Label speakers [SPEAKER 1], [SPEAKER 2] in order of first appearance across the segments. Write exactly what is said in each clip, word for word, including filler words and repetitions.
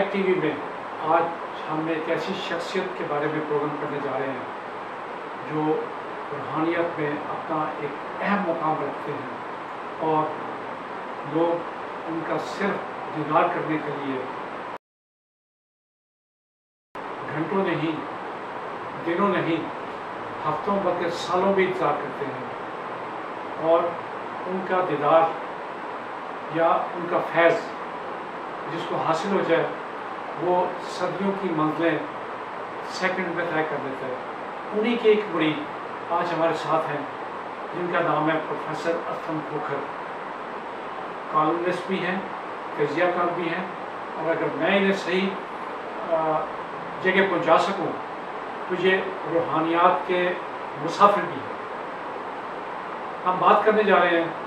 [SPEAKER 1] ٹیک T V میں آج ہم ایک ایسی شخصیت کے بارے میں پروگرام کرنے جا رہے ہیں جو روحانیت میں اپنا ایک اہم مقام رکھتے ہیں اور لوگ ان کا صرف دیدار کرنے کے لیے گھنٹوں نہیں، دنوں نہیں، ہفتوں بلکہ سالوں بھی انتظار کرتے ہیں، اور ان کا دیدار یا ان کا فیض جس کو حاصل ہو جائے وہ صدیوں کی منزلیں سیکنڈ میں طے کر دیتا ہے۔ انہی کے ایک مرید آج ہمارے ساتھ ہیں جن کا نام ہے پروفیسر اسلم کھوکھر۔ کالمنسٹ بھی ہیں، تجزیہ کار بھی ہیں، اور اگر میں انہیں صحیح جگہ پہنچا سکوں تو یہ روحانیات کے مسافر بھی ہیں۔ ہم بات کرنے جا رہے ہیں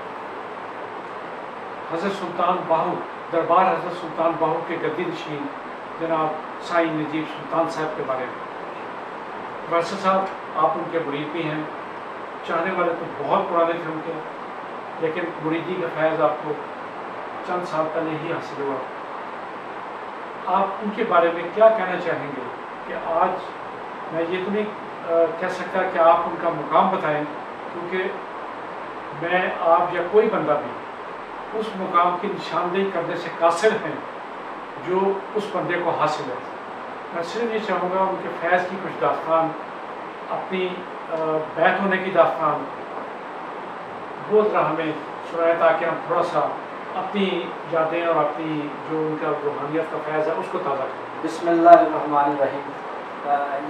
[SPEAKER 1] حضرت سلطان باہو، دربار حضرت سلطان باہو کے گدی نشین جناب سائیں نجیب سلطان صاحب کے بارے میں۔ پروفیسر صاحب آپ ان کے مرید بھی ہیں، چاہنے والے تو بہت پرانے تھے ان کے، لیکن مریدی کا فیض آپ کو چند سال پہلے ہی حاصل ہوا۔ آپ ان کے بارے میں کیا کہنا چاہیں گے کہ آج میں یہ تو نہیں کہہ سکتا کہ آپ ان کا مقام بتائیں، کیونکہ میں آپ یا کوئی بندہ بھی اس مقام کی نشاندہی کرنے سے قاصر ہیں جو اس بندے کو حاصل ہے۔ میں صرف یہ چاہوں گا ان کے فیض کی کچھ داستان، اپنی بیعت ہونے کی داستان وہ ذرا ہمیں سنائیں تاکہ ہم تھوڑا سا اپنی یادیں اور اپنی جو ان کا روحانیت کا فیض ہے اس کو تازہ کریں۔
[SPEAKER 2] بسم اللہ الرحمن الرحیم۔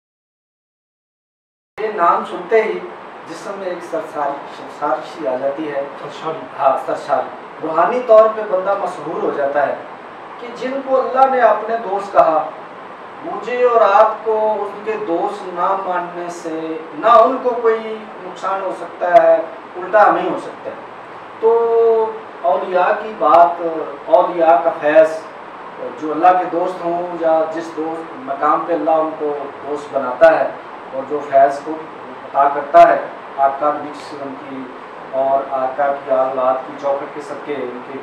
[SPEAKER 2] یہ نام سنتے ہی جسم میں ایک سرساری سرساری آ جاتی ہے۔
[SPEAKER 1] سرساری،
[SPEAKER 2] ہاں سرساری۔ روحانی طور پہ بندہ مسحور ہو جاتا ہے کہ جن کو اللہ نے اپنے دوست کہا، مجھے اور آپ کو ان کے دوست نہ ماننے سے نہ ان کو کوئی نقصان ہو سکتا ہے، الٹا ہمیں ہو سکتا ہے۔ تو اولیاء کی بات، اولیاء کا فیض، جو اللہ کے دوست ہوں یا جس دوست مقام پہ اللہ ان کو دوست بناتا ہے اور جو فیض کو عطا کرتا ہے، آقا نبی صلی اللہ علیہ وسلم کی اور آقا کی اولاد کی چوکھٹ کے صدقے، ان کے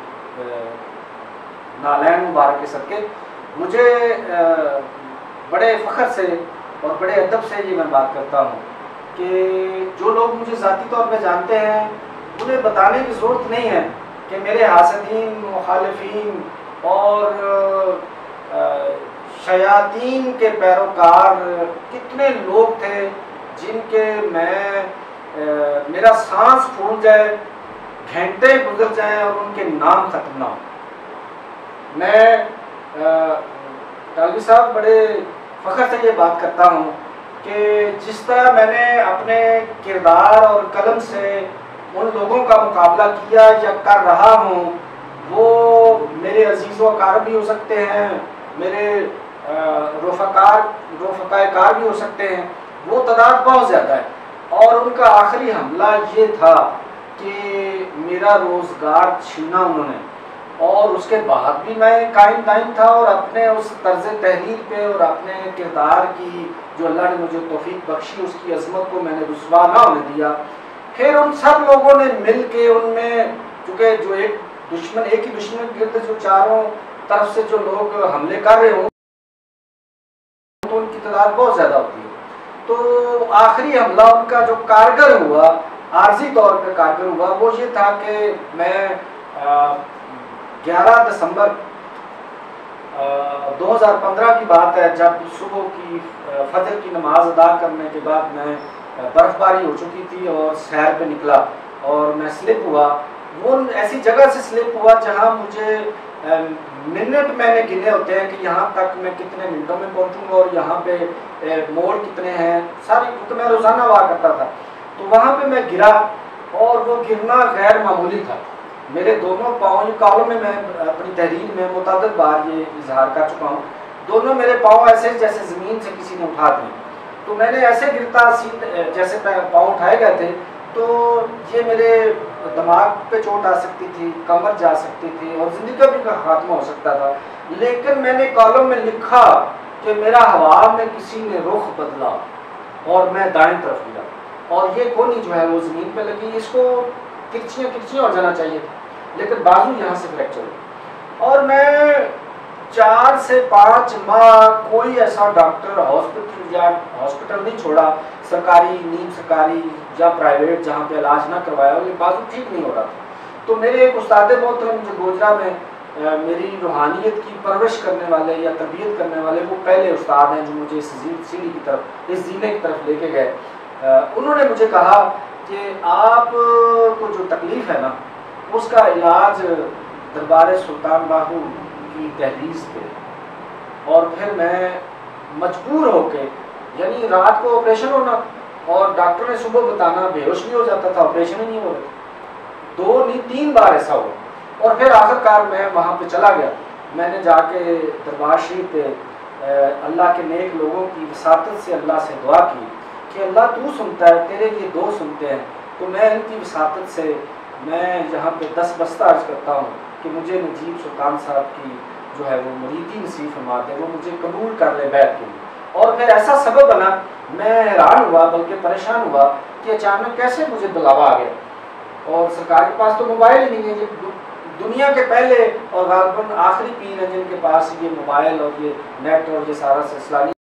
[SPEAKER 2] نالین مبارک کے صدقے، مجھے بڑے فخر سے اور بڑے ادب سے یہ میں بات کرتا ہوں کہ جو لوگ مجھے ذاتی طور پہ جانتے ہیں انہیں بتانے کی ضرورت نہیں ہے کہ میرے حاسدین، مخالفین اور شیاطین کے پیروکار کتنے لوگ تھے جن کے میں میرا سانس پھول جائے، گھنٹے گزر جائیں اور ان کے نام ختم نہ ہو۔ میں ٹالوی صاحب بڑے فخر سے یہ بات کرتا ہوں کہ جس طرح میں نے اپنے کردار اور قلم سے ان لوگوں کا مقابلہ کیا یا کر رہا ہوں، وہ میرے عزیز و اقارب بھی ہو سکتے ہیں، میرے رفقار رفقائے کار بھی ہو سکتے ہیں، وہ تعداد بہت زیادہ ہے، اور ان کا آخری حملہ یہ تھا کہ میرا روزگار چھینا انہوں نے، اور اس کے بعد بھی میں قائم دائم تھا اور اپنے اس طرز تحریر پہ اور اپنے کردار کی جو اللہ نے مجھے توفیق بخشی اس کی عظمت کو میں نے رسوا نہ ہونے دیا۔ پھر ان سب لوگوں نے مل کے ان میں، چونکہ جو ایک دشمن ایک ہی دشمن کے گرد جو چاروں طرف سے جو لوگ حملے کر رہے ہوں تو ان کی تعداد بہت زیادہ ہوتی ہے، تو آخری حملہ ان کا جو کارگر ہوا، عارضی طور پہ کارگر ہوا، وہ یہ تھا کہ میں گیارہ دسمبر دو ہزار پندرہ کی بات ہے، جب صبح کی فجر کی نماز ادا کرنے کے بعد میں برف باری ہو چکی تھی اور سیر پہ نکلا اور میں سلپ ہوا۔ وہ ایسی جگہ سے سلپ ہوا جہاں مجھے منٹ میں نے گنے ہوتے ہیں کہ یہاں تک میں کتنے منٹوں میں پہنچوں گا اور یہاں پہ موڑ کتنے ہیں، ساری کیونکہ میں روزانہ ہوا کرتا تھا، تو وہاں پہ میں گرا اور وہ گرنا غیر معمولی تھا۔ میرے دونوں پاؤں، یہ کالوں میں میں اپنی تحریر میں متعدد بار یہ اظہار کر چکا ہوں، دونوں میرے پاؤں ایسے جیسے زمین سے کسی نے اٹھا دی، تو میں نے ایسے گرتا جیسے پاؤں اٹھائے گئے تھے، تو یہ میرے دماغ پہ چوٹ آ سکتی تھی، کمر جا سکتی تھی اور زندگی کا بھی خاتمہ ہو سکتا تھا، لیکن میں نے کالم میں لکھا کہ میرا ہوا میں کسی نے رخ بدلا اور میں دائیں طرف گرا، اور یہ کونی جو ہے وہ زمین پہ لگی، اس کو کرچیاں کرچیاں ہو جانا چاہیے تھا، لیکن بازو یہاں سے فریکچر ہوئی، اور میں چار سے پانچ ماہ کوئی ایسا ڈاکٹر ہاسپٹل یا ہاسپٹل نہیں چھوڑا، سرکاری نیم سرکاری یا پرائیویٹ، جہاں پہ علاج نہ کروایا ہو، یہ بازو ٹھیک نہیں ہو رہا تھا۔ تو میرے ایک استاد محترم جو گوجرا میں میری روحانیت کی پرورش کرنے والے یا تربیت کرنے والے، وہ پہلے استاد ہیں جو مجھے اس سیڑھی کی طرف، اس زینے کی طرف لے کے گئے، انہوں نے مجھے کہا کہ آپ کو جو تکلیف ہے نا، اس کا علاج دربار سلطان باہو کی دہلیز پہ، اور پھر میں مجبور ہو کے، یعنی رات کو آپریشن ہونا اور ڈاکٹر نے صبح بتانا بے ہوش بھی ہو جاتا تھا، آپریشن ہی نہیں ہو رہا، دو نہیں تین بار ایسا ہوا، اور پھر آخر کار میں وہاں پہ چلا گیا۔ میں نے جا کے دربار شریف پہ اللہ کے نیک لوگوں کی وساطت سے اللہ سے دعا کی کہ اللہ تو سنتا ہے، تیرے یہ دو سنتے ہیں، تو میں ان کی وساطت سے میں یہاں پہ دس بستہ عرض کرتا ہوں کہ مجھے نجیب سلطان صاحب کی جو ہے وہ مریدی نصیب فرما دے، وہ مجھے قبول کر لے بیعت کے لیے۔ اور پھر ایسا سبب بنا، میں حیران ہوا بلکہ پریشان ہوا کہ اچانک کیسے مجھے بلاوا آ گیا، اور سرکار کے پاس تو موبائل ہی نہیں ہے، یہ دنیا کے پہلے اور غالباً آخری پیر ہیں جن کے پاس یہ موبائل اور یہ نیٹ اور یہ سارا سلسلہ نہیں،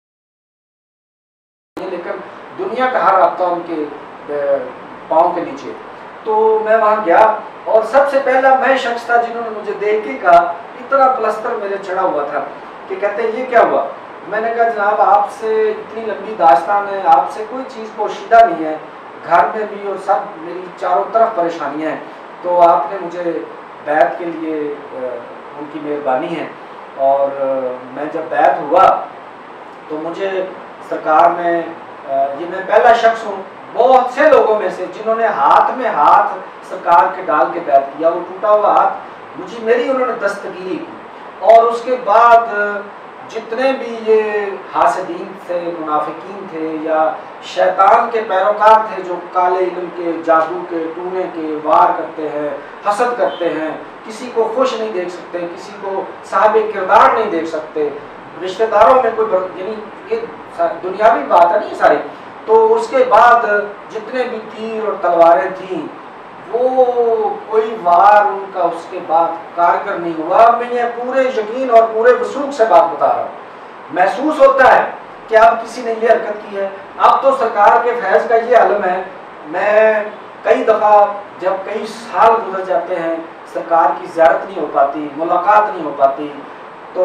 [SPEAKER 2] لیکن دنیا کا ہر رابطہ ان کے پاؤں کے نیچے۔ تو میں وہاں گیا اور سب سے پہلا میں شخص تھا جنہوں نے مجھے دیکھ کے کہا، اتنا پلستر میرے چڑھا ہوا تھا کہ کہتے ہیں یہ کیا ہوا؟ میں نے کہا جناب آپ سے اتنی لمبی داستان ہے، آپ سے کوئی چیز پوشیدہ نہیں ہے، گھر میں بھی اور سب میری چاروں طرف پریشانیاں ہیں، تو آپ نے مجھے بیعت کے لیے ان کی مہربانی ہے۔ اور میں جب بیعت ہوا تو مجھے سرکار نے، یہ میں پہلا شخص ہوں بہت سے لوگوں میں سے جنہوں نے ہاتھ میں ہاتھ سرکار کے ڈال کے بیعت کیا، وہ ٹوٹا ہوا ہاتھ مجھے میری انہوں نے دستگیری کی، اور اس کے بعد جتنے بھی یہ حاسدین تھے، منافقین تھے یا شیطان کے پیروکار تھے جو کالے علم کے، جادو کے، ٹونے کے وار کرتے ہیں، حسد کرتے ہیں، کسی کو خوش نہیں دیکھ سکتے، کسی کو صاحب کردار نہیں دیکھ سکتے، رشتہ داروں میں کوئی، یعنی یہ دنیاوی بات ہے نہیں ساری۔ تو اس کے بعد جتنے بھی تیر اور تلواریں تھیں وہ کوئی وار ان کا اس کے بعد کارگر نہیں ہوا۔ میں یہ پورے یقین اور پورے وثوق سے بات بتا رہا ہوں، محسوس ہوتا ہے کہ اب کسی نے یہ حرکت کی ہے، اب تو سرکار کے فیض کا یہ عالم ہے۔ میں کئی دفعہ جب کئی سال گزر جاتے ہیں، سرکار کی زیارت نہیں ہو پاتی، ملاقات نہیں ہو پاتی، تو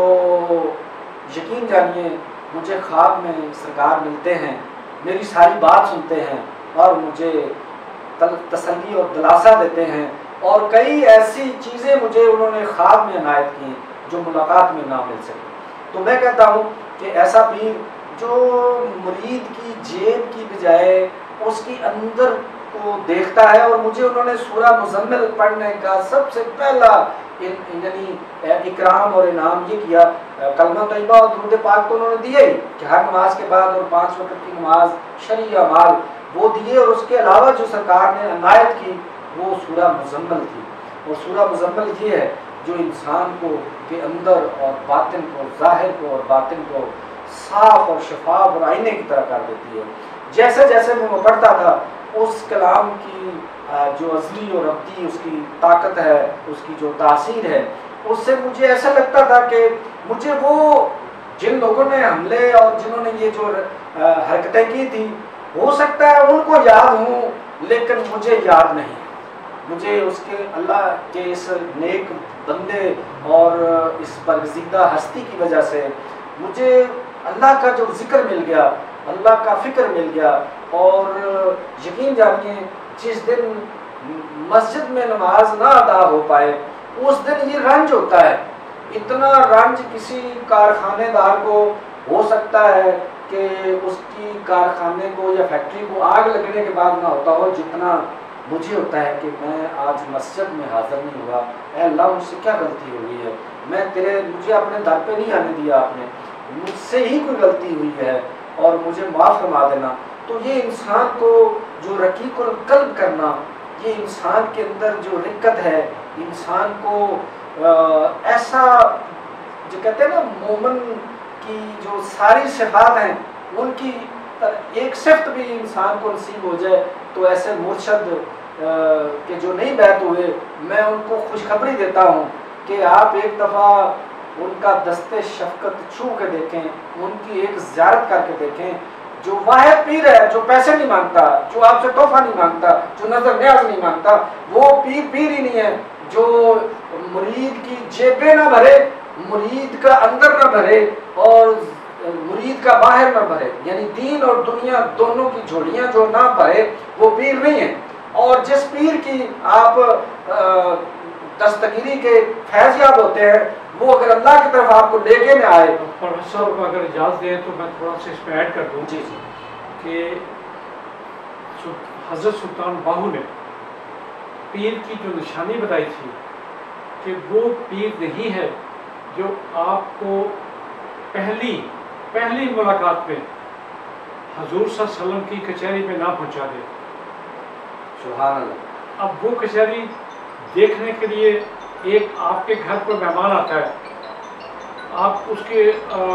[SPEAKER 2] یقین جانیے مجھے خواب میں سرکار ملتے ہیں، میری ساری بات سنتے ہیں اور مجھے تسلی اور دلاسا دیتے ہیں، اور کئی ایسی چیزیں مجھے انہوں نے خواب میں عنایت کی جو ملاقات میں نہ مل سکی۔ تو میں کہتا ہوں کہ ایسا پیر جو مرید کی جیب کی بجائے اس کی اندر کو دیکھتا ہے، اور مجھے انہوں نے سورہ مزمل پڑھنے کا سب سے پہلا یعنی اکرام اور انعام یہ کیا، کلمہ طیبہ اور درود پاک تو انہوں نے دیا ہی کہ ہر نماز کے بعد اور پانچ وقت کی نماز، شرعی اعمال وہ دیے، اور اس کے علاوہ جو سرکار نے عنایت کی وہ سورہ مزمل تھی۔ اور سورہ مزمل یہ ہے جو انسان کو کے اندر اور باطن کو، ظاہر کو اور باطن کو صاف اور شفاف اور آئینے کی طرح کر دیتی ہے۔ جیسے جیسے میں پڑھتا تھا اس کلام کی جو ازلی اور ابدی اس کی طاقت ہے، اس کی جو تاثیر ہے، اس سے مجھے ایسا لگتا تھا کہ مجھے وہ جن لوگوں نے حملے اور جنہوں نے یہ جو حرکتیں کی تھی ہو سکتا ہے ان کو یاد ہوں، لیکن مجھے یاد نہیں۔ مجھے اس کے اللہ کے اس نیک بندے اور اس برگزیدہ ہستی کی وجہ سے مجھے اللہ کا جو ذکر مل گیا، اللہ کا فکر مل گیا، اور یقین جانیے جس دن مسجد میں نماز نہ ادا ہو پائے اس دن یہ رنج ہوتا ہے۔ اتنا رنج کسی کارخانے دار کو ہو سکتا ہے کہ اس کی کارخانے کو یا فیکٹری کو آگ لگنے کے بعد نہ ہوتا ہو، جتنا مجھے ہوتا ہے کہ میں آج مسجد میں حاضر نہیں ہوا، اے اللہ مجھ سے کیا غلطی ہوئی ہے، میں تیرے مجھے اپنے در پہ نہیں آنے دیا، آپ نے مجھ سے ہی کوئی غلطی ہوئی ہے اور مجھے معاف فرما دینا۔ تو یہ انسان کو جو رقیق القلب کرنا، یہ انسان کے اندر جو رقت ہے، انسان کو ایسا جو کہتے ہیں نا مومن کی جو ساری صفات ہیں ان کی ایک صفت بھی انسان کو نصیب ہو جائے، تو ایسے مرشد کہ جو نہیں بیعت ہوئے میں ان کو خوشخبری دیتا ہوں کہ آپ ایک دفعہ ان کا دست شفقت چھو کے دیکھیں، ان کی ایک زیارت کر کے دیکھیں. جو واحد پیر ہے، جو پیسے نہیں مانگتا، جو آپ سے تحفہ نہیں مانگتا، جو نظر نیاز نہیں مانگتا، وہ پیر پیر ہی نہیں ہے. جو مرید کی جیبیں نہ بھرے، مرید کا اندر نہ بھرے اور مرید کا باہر نہ بھرے، یعنی دین اور دنیا دونوں کی جھولیاں جو نہ بھرے، وہ پیر نہیں ہے. اور جس پیر کی آپ دستگیری کے فیض یاب ہوتے ہیں، وہ اگر اللہ کی طرف آپ کو لے کے نہ آئے.
[SPEAKER 1] پروفیسر صاحب اگر اجازت دیں تو میں تھوڑا سا اس میں ایڈ کر دوں.
[SPEAKER 2] جی جی.
[SPEAKER 1] کہ حضرت سلطان باہو نے پیر کی جو نشانی بتائی تھی کہ وہ پیر نہیں ہے جو آپ کو پہلی پہلی ملاقات میں حضور صلی اللہ علیہ وسلم کی کچہری میں نہ پہنچا دے.
[SPEAKER 2] سبحان اللہ.
[SPEAKER 1] اب وہ کچہری دیکھنے کے لیے ایک آپ کے گھر پر مہمان آتا ہے، آپ اس کے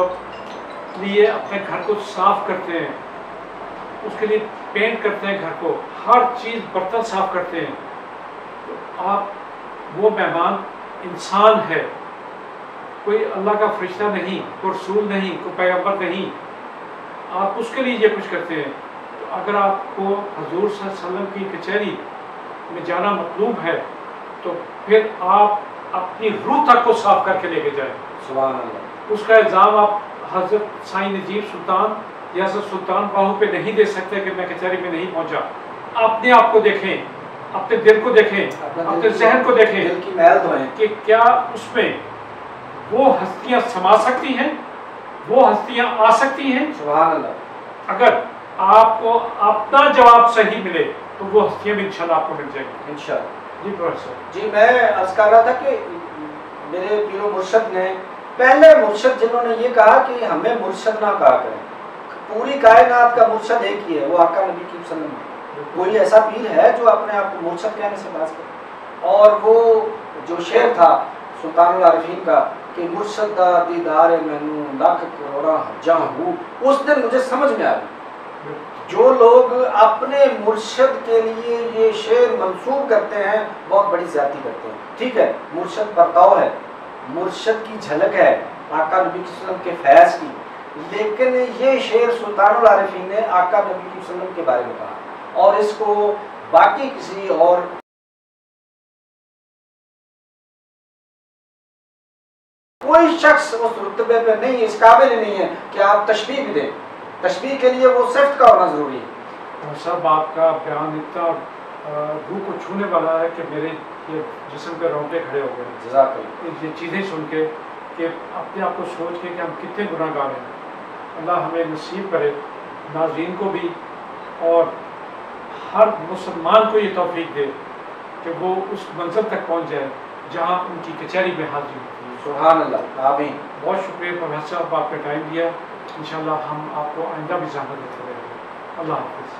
[SPEAKER 1] لیے اپنے گھر کو صاف کرتے ہیں، اس کے لیے پینٹ کرتے ہیں گھر کو، ہر چیز برتن صاف کرتے ہیں. تو آپ وہ مہمان انسان ہے، کوئی اللہ کا فرشتہ نہیں، کوئی رسول نہیں، کوئی پیغمبر نہیں. آپ اس کے لیے یہ کچھ کرتے ہیں. تو اگر آپ کو حضور صلی اللہ علیہ وسلم کی کچہری میں جانا مطلوب ہے تو پھر آپ اپنی روح تک کو صاف کر کے لے کے جائیں.
[SPEAKER 2] سبحان اللہ.
[SPEAKER 1] اس کا الزام آپ حضرت سائیں نجیب سلطان یا حضرت سلطان باہو پہ نہیں دے سکتے کہ میں کچہری میں نہیں پہنچا. اپنے آپ کو دیکھیں، اپنے دل کو دیکھیں، اپنے ذہن کو دیکھیں
[SPEAKER 2] دل کی محل دھوئیں
[SPEAKER 1] کہ کیا اس میں وہ ہستیاں سما سکتی ہیں، وہ ہستیاں آ سکتی ہیں.
[SPEAKER 2] سبحان اللہ.
[SPEAKER 1] اگر آپ کو اپنا جواب صحیح ملے تو وہ ہستیاں بھی انشاءاللہ آپ کو مل جائیں گی.
[SPEAKER 2] انشاءاللہ.
[SPEAKER 1] جی پروفیسر.
[SPEAKER 2] جی میں عرض کر رہا تھا کہ میرے پیر و مرشد نے، پہلے مرشد جنہوں نے یہ کہا کہ ہمیں مرشد نہ کہا کریں، پوری کائنات کا مرشد ایک ہی ہے، وہ آقا نبی کی صلی اللہ علیہ وسلم. کوئی ایسا پیر ہے جو اپنے آپ کو مرشد کہنے سے باز کرے؟ اور وہ جو شعر تھا سلطان العارفین کا کہ مرشد دا دیدار مینوں لاکھ کروڑا جہاں ہوں، اس دن مجھے سمجھ میں آ گئی. جو لوگ اپنے مرشد کے لیے یہ شعر منسوب کرتے ہیں بہت بڑی زیادتی کرتے ہیں. ٹھیک ہے، مرشد برتاؤ ہے، مرشد کی جھلک ہے آقا نبی صلی اللہ علیہ وسلم کے فیض کی، لیکن یہ شعر سلطان العارفین نے آقا نبی صلی اللہ علیہ وسلم کے بارے میں کہا، اور اس کو باقی کسی اور کوئی شخص اس رتبے پہ نہیں، اس قابل نہیں ہے کہ آپ تشبیہ بھی دیں. تشبیہ کے لیے وہ صفت کا ہونا ضروری ہے.
[SPEAKER 1] صاحب آپ کا بیان اتنا روح کو چھونے والا ہے کہ میرے یہ جسم پہ رونگٹے کھڑے ہو گئے.
[SPEAKER 2] جزاک اللہ.
[SPEAKER 1] یہ چیزیں سن کے کہ اپنے آپ کو سوچ کے کہ ہم کتنے گناہ گار ہیں. اللہ ہمیں نصیب کرے، ناظرین کو بھی اور ہر مسلمان کو یہ توفیق دے کہ وہ اس منزل تک پہنچ جائے جہاں ان کی کچہری میں حاضری ہوتی ہے.
[SPEAKER 2] سبحان اللہ. آمین.
[SPEAKER 1] بہت شکریہ پروفیسر صاحب، آپ نے ٹائم دیا. انشاءاللہ ہم آپ کو آئندہ بھی زحمت دیتے رہیں گے. اللہ حافظ.